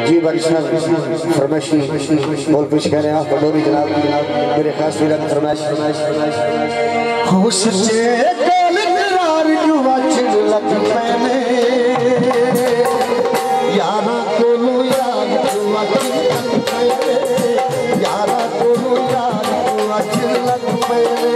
जी बादशाह फरमाइशी बोल पेश कर रहे हैं पटोरी जनाब मेरे खास विराट फरमाइश हो सच्चे कल करार जो वाचिन लग मैंने यारा कोलो यार जो वाचिन लग मैंने यारा कोलो यार जो वाचिन लग मैंने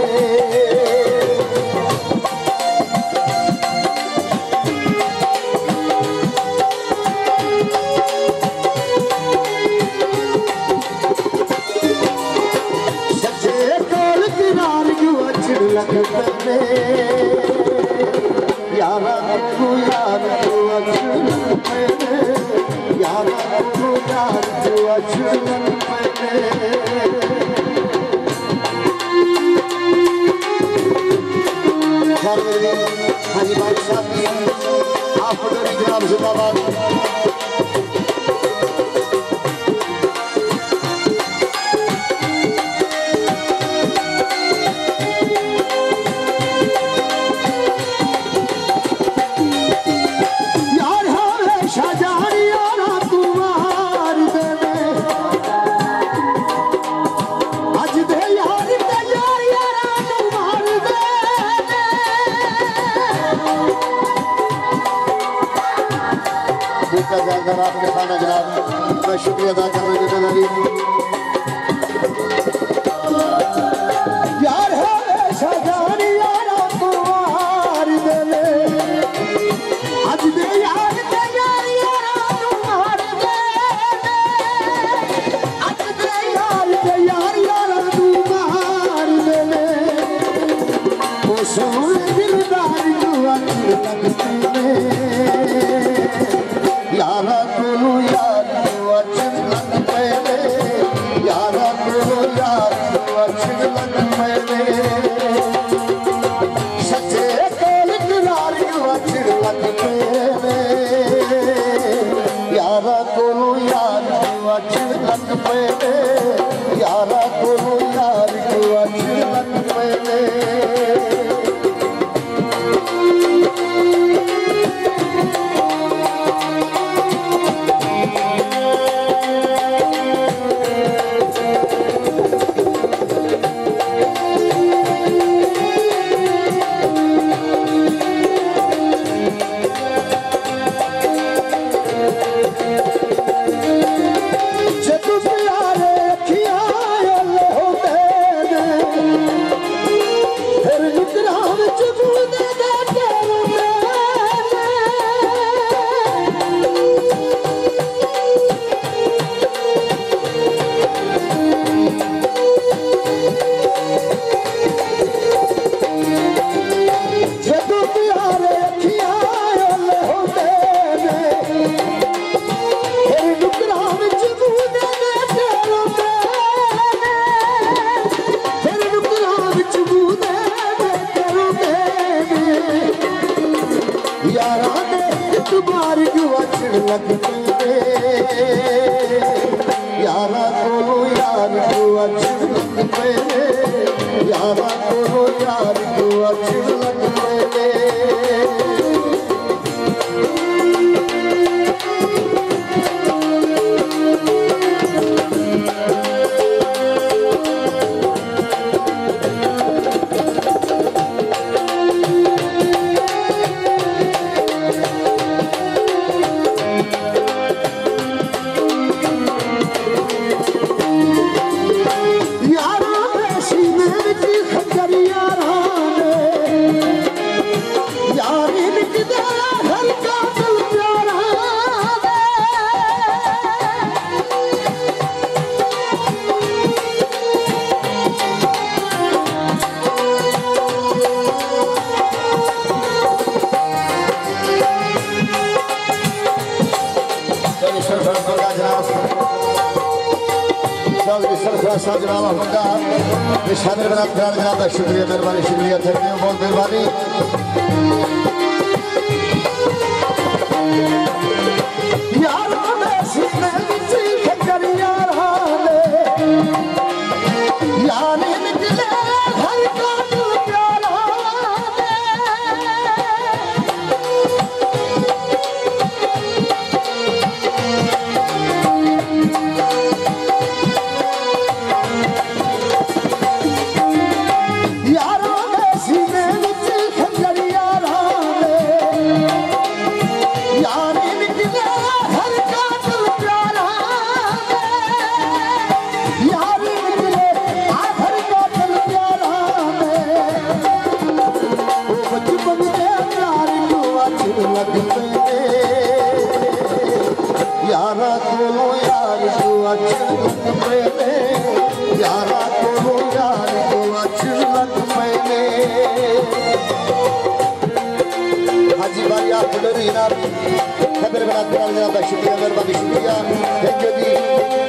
यारा तू यार तू अचल मैंने यारा तू यार तू अचल मैंने हाजी बादशाह की आप पटोरी जनाब जिंदाबाद आपके सामने जनाब मैं शुक्रिया अदा कर रहा हूँ यार है शाजानी यारा तुम्हार देले आज दे यार ते यारा तुम्हार देले आज दे यारा तुम्हार देले ओ सोने दिलदार जो अच्छी लगती है यारा कोलो यार तू अचल लग मैंने यारा कोलो यार तू अचल लग मैंने सच्चे कल करार तू अचल लग मैंने यारा कोलो यार तू अचल लग मैंने यारा कोलो यार तू अचल लग मैंने यारा कोलो यार तू अचल लग मैंने यारा कोलो यार तू अचल लग मैंने शामिल बना जनाब का शुक्रिया मेहरबानी शुक्रिया थैंक यू बहुत मेहरबानी यारा को यार जो अचलक मैंने यारा को यार जो अचलक मैंने हाजी भाई आप डरी ना खबर बना कर जनाब शुक्रिया मेहरबानी शुक्रिया थैंक यू जी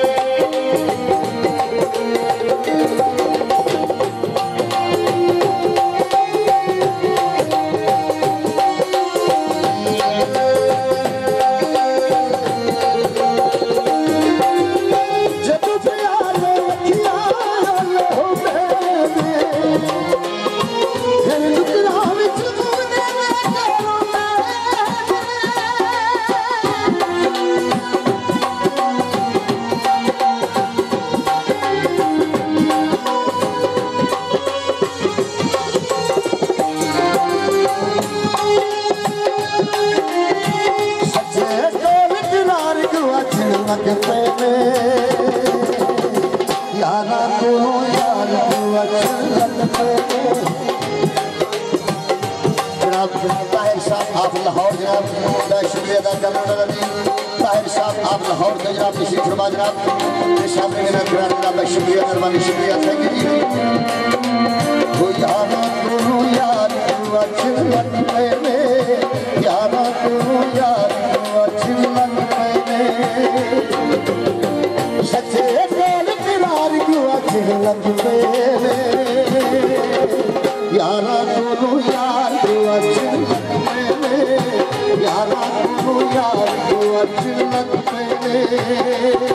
यारा को यार जनाब ताहिर साहब आप लाहौर जनाब का शुक्रिया अदा करना ताहिर साहब आप लाहौर का जनाब तशरीफ फरमा जनाब सामने जनाब का शुक्रिया मेहरबानी शुक्रिया थैंक यू वो यारा को यार मैंने यारा को यार सच्चे करार लग मेरे यारा को यार यारा को यार लग मेरे